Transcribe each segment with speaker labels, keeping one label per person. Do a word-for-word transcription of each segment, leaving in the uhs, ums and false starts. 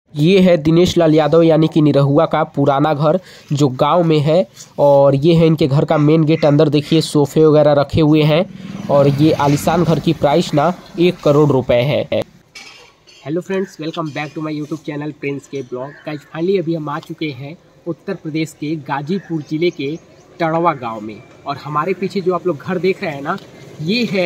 Speaker 1: ये है दिनेश लाल यादव यानी कि निरहुआ का पुराना घर जो गांव में है। और ये है इनके घर का मेन गेट। अंदर देखिए सोफे वगैरह रखे हुए हैं। और ये आलीशान घर की प्राइस ना एक करोड़ रुपए है। Hello friends, welcome back to my YouTube channel Prince के ब्लॉग। गाइस फाइनली अभी हम आ चुके हैं उत्तर प्रदेश के गाजीपुर जिले के टड़वा गाँव में। और हमारे पीछे जो आप लोग घर देख रहे हैं ना, ये है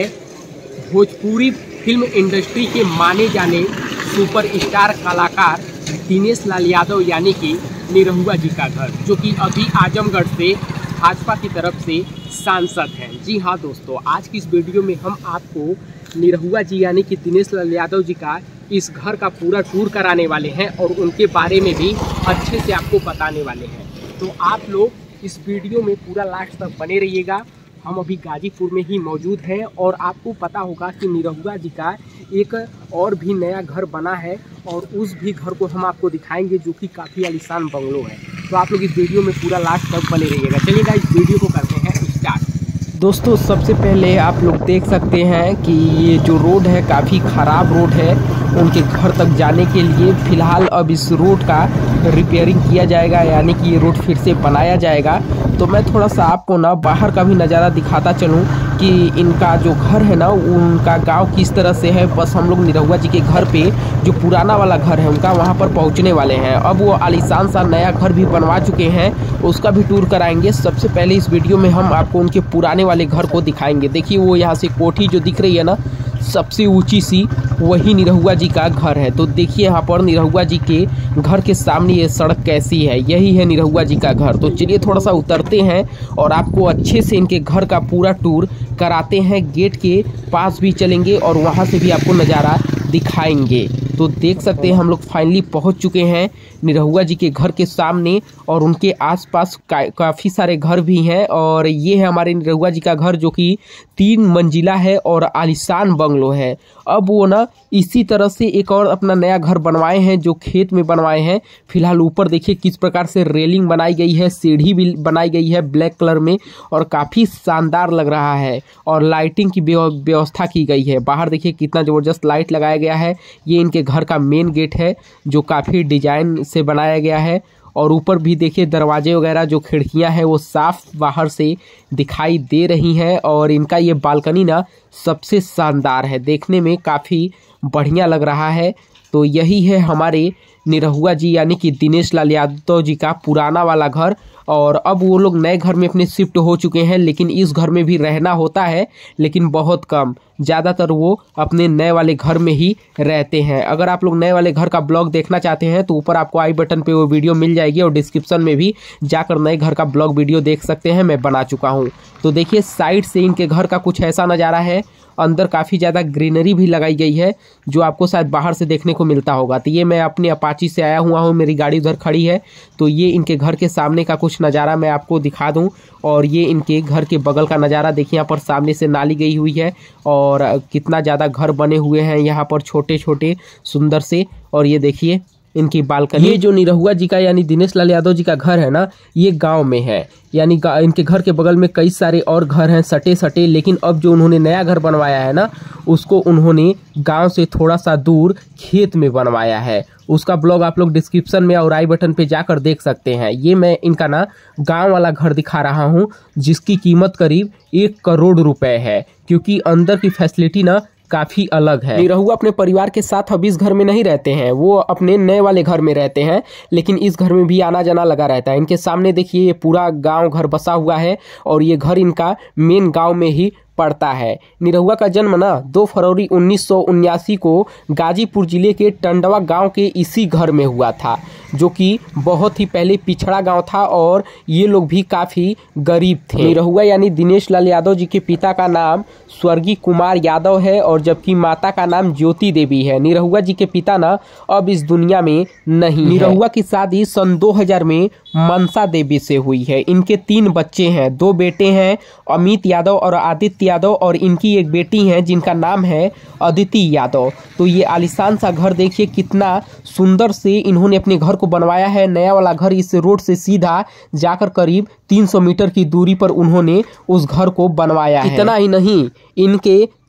Speaker 1: भोजपुरी फिल्म इंडस्ट्री के माने जाने सुपर स्टार कलाकार दिनेश लाल यादव यानी कि निरहुआ जी का घर, जो कि अभी आजमगढ़ से भाजपा की तरफ से सांसद हैं। जी हाँ दोस्तों, आज की इस वीडियो में हम आपको निरहुआ जी यानी कि दिनेश लाल यादव जी का इस घर का पूरा टूर कराने वाले हैं और उनके बारे में भी अच्छे से आपको बताने वाले हैं। तो आप लोग इस वीडियो में पूरा लास्ट तक बने रहिएगा। हम अभी गाजीपुर में ही मौजूद हैं और आपको पता होगा कि निरहुआ जी का एक और भी नया घर बना है और उस भी घर को हम आपको दिखाएंगे, जो कि काफ़ी आलीशान बंगलो है। तो आप लोग इस वीडियो में पूरा लास्ट तक बने रहिएगा। चलिएगा इस वीडियो को करते हैं स्टार्ट। दोस्तों सबसे पहले आप लोग देख सकते हैं कि ये जो रोड है काफ़ी ख़राब रोड है उनके घर तक जाने के लिए। फ़िलहाल अब इस रोड का रिपेयरिंग किया जाएगा, यानी कि ये रोड फिर से बनाया जाएगा। तो मैं थोड़ा सा आपको ना बाहर का भी नज़ारा दिखाता चलूँ कि इनका जो घर है ना, उनका गांव किस तरह से है। बस हम लोग निरहुआ जी के घर पे जो पुराना वाला घर है उनका वहां पर पहुंचने वाले हैं। अब वो आलीशान सा नया घर भी बनवा चुके हैं, उसका भी टूर कराएंगे। सबसे पहले इस वीडियो में हम आपको उनके पुराने वाले घर को दिखाएंगे। देखिए वो यहाँ से कोठी जो दिख रही है ना, सबसे ऊंची सी, वही निरहुआ जी का घर है। तो देखिए यहाँ पर निरहुआ जी के घर के सामने ये सड़क कैसी है, यही है निरहुआ जी का घर। तो चलिए थोड़ा सा उतरते हैं और आपको अच्छे से इनके घर का पूरा टूर कराते हैं। गेट के पास भी चलेंगे और वहाँ से भी आपको नज़ारा दिखाएंगे। तो देख सकते हैं हम लोग फाइनली पहुँच चुके हैं निरहुआ जी के घर के सामने और उनके आसपास का, काफ़ी सारे घर भी हैं। और ये है हमारे निरहुआ जी का घर, जो कि तीन मंजिला है और आलीशान बंगलो है। अब वो ना इसी तरह से एक और अपना नया घर बनवाए हैं, जो खेत में बनवाए हैं। फिलहाल ऊपर देखिए किस प्रकार से रेलिंग बनाई गई है, सीढ़ी भी बनाई गई है ब्लैक कलर में और काफ़ी शानदार लग रहा है। और लाइटिंग की व्यवस्था की गई है। बाहर देखिए कितना ज़बरदस्त लाइट लगाया गया है। ये इनके घर का मेन गेट है जो काफ़ी डिजाइन से बनाया गया है। और ऊपर भी देखिए दरवाजे वगैरह जो खिड़कियां हैं वो साफ बाहर से दिखाई दे रही हैं। और इनका ये बालकनी ना सबसे शानदार है, देखने में काफ़ी बढ़िया लग रहा है। तो यही है हमारे निरहुआ जी यानी कि दिनेश लाल यादव जी का पुराना वाला घर। और अब वो लोग नए घर में अपने शिफ्ट हो चुके हैं, लेकिन इस घर में भी रहना होता है, लेकिन बहुत कम। ज़्यादातर वो अपने नए वाले घर में ही रहते हैं। अगर आप लोग नए वाले घर का ब्लॉग देखना चाहते हैं तो ऊपर आपको आई बटन पे वो वीडियो मिल जाएगी और डिस्क्रिप्शन में भी जाकर नए घर का ब्लॉग वीडियो देख सकते हैं, मैं बना चुका हूँ। तो देखिए साइड से इनके घर का कुछ ऐसा नज़ारा है। अंदर काफ़ी ज़्यादा ग्रीनरी भी लगाई गई है, जो आपको शायद बाहर से देखने को मिलता होगा। तो ये मैं अपने अपाची से आया हुआ हूँ, मेरी गाड़ी उधर खड़ी है। तो ये इनके घर के सामने का कुछ नज़ारा मैं आपको दिखा दूँ। और ये इनके घर के बगल का नज़ारा देखिए, यहाँ पर सामने से नाली गई हुई है और कितना ज़्यादा घर बने हुए हैं यहाँ पर छोटे छोटे सुंदर से। और ये देखिए इनकी बालकनी। ये जो निरहुआ जी का यानी दिनेश लाल यादव जी का घर है ना, ये गांव में है। यानी इनके घर के बगल में कई सारे और घर हैं सटे सटे, लेकिन अब जो उन्होंने नया घर बनवाया है ना, उसको उन्होंने गांव से थोड़ा सा दूर खेत में बनवाया है। उसका ब्लॉग आप लोग डिस्क्रिप्शन में और आई बटन पे जाकर देख सकते हैं। ये मैं इनका ना गांव वाला घर दिखा रहा हूँ, जिसकी कीमत करीब एक करोड़ रुपए है, क्योंकि अंदर की फैसिलिटी ना काफी अलग है। निरहुआ अपने परिवार के साथ अब इस घर में नहीं रहते हैं, वो अपने नए वाले घर में रहते हैं, लेकिन इस घर में भी आना जाना लगा रहता है। इनके सामने देखिए ये पूरा गांव घर बसा हुआ है और ये घर इनका मेन गांव में ही पड़ता है। निरहुआ का जन्म ना दो फरवरी उन्नीस सौ उन्यासी को गाजीपुर जिले के टंडवा गांव के इसी घर में हुआ था, जो कि बहुत ही पहले पिछड़ा गांव था और ये लोग भी काफ़ी गरीब थे। निरहुआ यानी दिनेश लाल यादव जी के पिता का नाम स्वर्गीय कुमार यादव है और जबकि माता का नाम ज्योति देवी है। निरहुआ जी के पिता ना अब इस दुनिया में नहीं। निरहुआ की शादी सन दो हज़ार में मनसा देवी से हुई है। इनके तीन बच्चे हैं, दो बेटे हैं अमित यादव और आदित्य यादव, और इनकी एक बेटी है जिनका नाम है अदिति यादव। तो ये आलीशान सा घर देखिए कितना सुंदर से इन्होंने अपने घर को बनवाया है। नया वाला घर इस रोड से सीधा जाकर करीब तीन सौ मीटर की दूरी पर उन्होंने उस घर को बनवाया है। इतना ही नहीं, इनके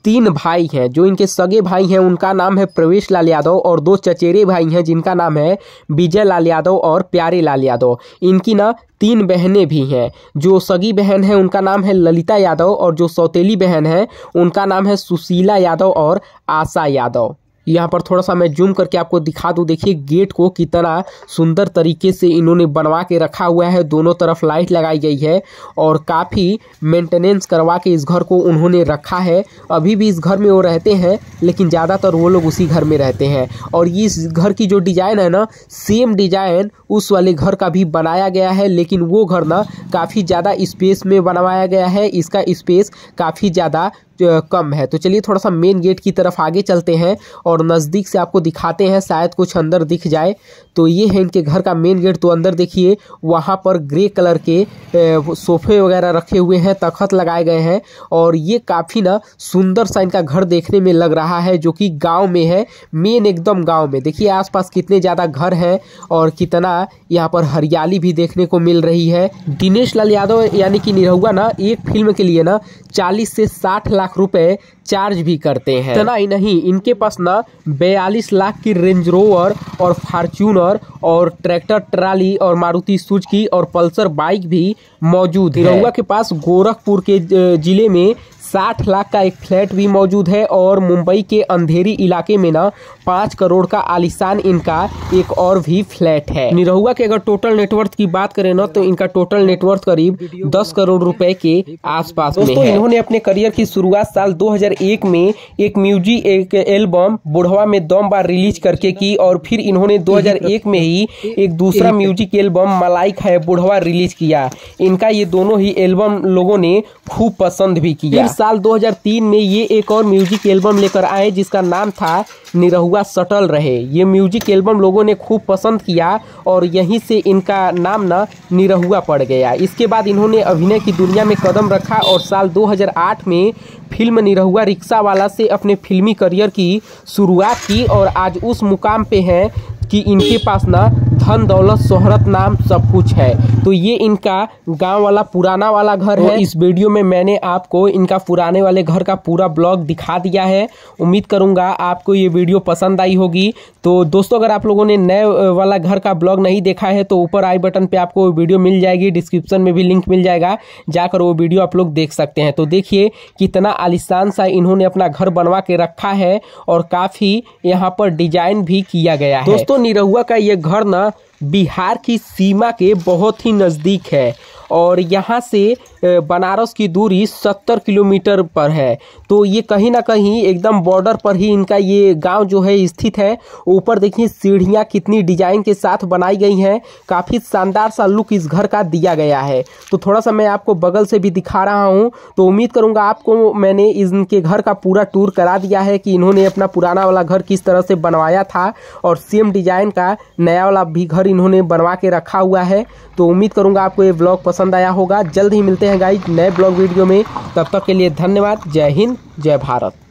Speaker 1: तीन भाई हैं। जो इनके सगे भाई हैं उनका नाम है प्रवेश लाल यादव और दो चचेरे भाई हैं जिनका नाम है विजय लाल यादव और प्यारे लाल यादव। इनकी ना तीन बहनें भी हैं। जो सगी बहन है उनका नाम है ललिता यादव और जो सौतेली बहन है उनका नाम है सुशीला यादव और आशा यादव। यहाँ पर थोड़ा सा मैं जूम करके आपको दिखा दूँ। देखिए गेट को कितना सुंदर तरीके से इन्होंने बनवा के रखा हुआ है। दोनों तरफ लाइट लगाई गई है और काफ़ी मेंटेनेंस करवा के इस घर को उन्होंने रखा है। अभी भी इस घर में वो रहते हैं लेकिन ज़्यादातर वो लोग उसी घर में रहते हैं। और ये इस घर की जो डिज़ाइन है ना, सेम डिज़ाइन उस वाले घर का भी बनाया गया है, लेकिन वो घर ना काफ़ी ज़्यादा स्पेस में बनवाया गया है। इसका स्पेस काफ़ी ज़्यादा कम है। तो चलिए थोड़ा सा मेन गेट की तरफ आगे चलते हैं और नज़दीक से आपको दिखाते हैं, शायद कुछ अंदर दिख जाए। तो ये है इनके घर का मेन गेट। तो अंदर देखिए वहाँ पर ग्रे कलर के सोफे वगैरह रखे हुए हैं, तखत लगाए गए हैं और ये काफ़ी ना सुंदर सा इनका घर देखने में लग रहा है, जो कि गांव में है, मेन एकदम गांव में। देखिए आसपास कितने ज़्यादा घर हैं और कितना यहाँ पर हरियाली भी देखने को मिल रही है। दिनेश लाल यादव यानी कि निरहुआ ना एक फिल्म के लिए ना चालीस से साठ लाख रुपए चार्ज भी करते हैं। इतना ही नहीं, इनके पास ना बयालीस लाख की रेंज रोवर और फॉर्च्यूनर और ट्रैक्टर ट्राली और मारुति सुजुकी और पल्सर बाइक भी मौजूद है। निरहुआ के पास गोरखपुर के जिले में साठ लाख का एक फ्लैट भी मौजूद है और मुंबई के अंधेरी इलाके में ना पाँच करोड़ का आलीशान इनका एक और भी फ्लैट है। निरहुआ के अगर टोटल नेटवर्थ की बात करें ना तो इनका टोटल नेटवर्थ करीब दस करोड़ रुपए के आसपास में है। इन्होंने अपने करियर की शुरुआत साल दो हज़ार एक में एक म्यूजिक एक एल्बम बुढ़वा में दम बार रिलीज करके की और फिर इन्होंने दो हज़ार एक में ही एक दूसरा म्यूजिक एल्बम मलाइक है बुढ़वा रिलीज किया। इनका ये दोनों ही एल्बम लोगों ने खूब पसंद भी किया। साल दो हज़ार तीन में ये एक और म्यूजिक एल्बम लेकर आए जिसका नाम था निरहुआ सटल रहे। ये म्यूजिक एल्बम लोगों ने खूब पसंद किया और यहीं से इनका नाम ना निरहुआ पड़ गया। इसके बाद इन्होंने अभिनय की दुनिया में कदम रखा और साल दो हज़ार आठ में फिल्म निरहुआ रिक्शा वाला से अपने फिल्मी करियर की शुरुआत की और आज उस मुकाम पे हैं कि इनके पास ना धन दौलत शोहरत नाम सब कुछ है। तो ये इनका गांव वाला पुराना वाला घर है। इस वीडियो में मैंने आपको इनका पुराने वाले घर का पूरा ब्लॉग दिखा दिया है। उम्मीद करूंगा आपको ये वीडियो पसंद आई होगी। तो दोस्तों अगर आप लोगों ने नए वाला घर का ब्लॉग नहीं देखा है तो ऊपर आई बटन पे आपको वीडियो मिल जाएगी, डिस्क्रिप्शन में भी लिंक मिल जाएगा, जाकर वो वीडियो आप लोग देख सकते हैं। तो देखिए कितना आलीशान सा इन्होंने अपना घर बनवा के रखा है और काफी यहाँ पर डिजाइन भी किया गया है। दोस्तों निरहुआ का ये घर ना बिहार की सीमा के बहुत ही नज़दीक है और यहाँ से बनारस की दूरी सत्तर किलोमीटर पर है। तो ये कहीं ना कहीं एकदम बॉर्डर पर ही इनका ये गांव जो है स्थित है। ऊपर देखिए सीढ़ियाँ कितनी डिजाइन के साथ बनाई गई हैं, काफ़ी शानदार सा लुक इस घर का दिया गया है। तो थोड़ा सा मैं आपको बगल से भी दिखा रहा हूँ। तो उम्मीद करूँगा आपको मैंने इनके घर का पूरा टूर करा दिया है कि इन्होंने अपना पुराना वाला घर किस तरह से बनवाया था और सेम डिजाइन का नया वाला भी घर इन्होंने बनवा के रखा हुआ है। तो उम्मीद करूँगा आपको ये ब्लॉग पसंद आया होगा। जल्द ही मिलते हैं गाइस नए ब्लॉग वीडियो में, तब तक के लिए धन्यवाद। जय हिंद, जय भारत।